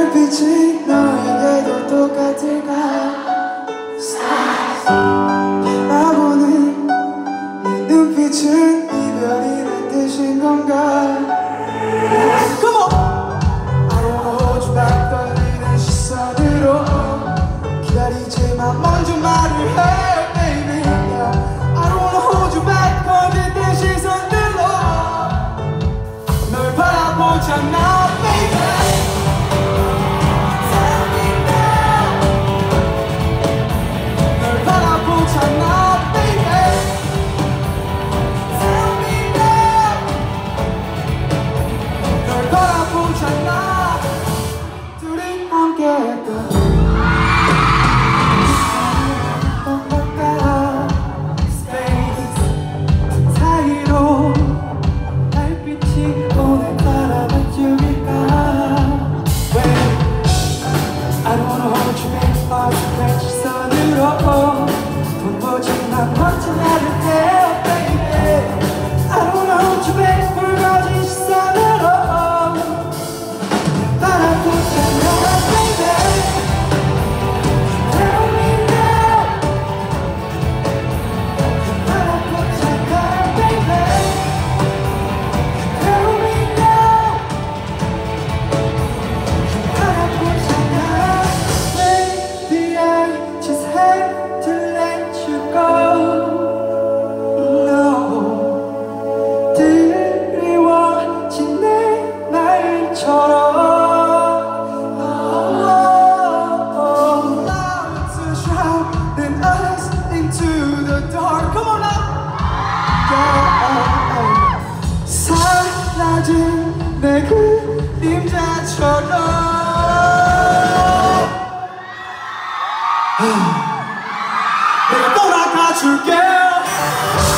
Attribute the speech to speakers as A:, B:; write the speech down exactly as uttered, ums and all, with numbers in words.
A: 눈빛이 너에게도 똑같을까? 바라보는 네 눈빛은 이별이란 뜻인 건가? Come on! I don't wanna hold you back 떨리는 시선으로 기다리지만 먼저 말을 해 baby yeah. I don't wanna hold you back 거짓된 시선들로 널 바라보잖아 baby. 사라진 내 그림자처럼 내가 또 낚아줄게.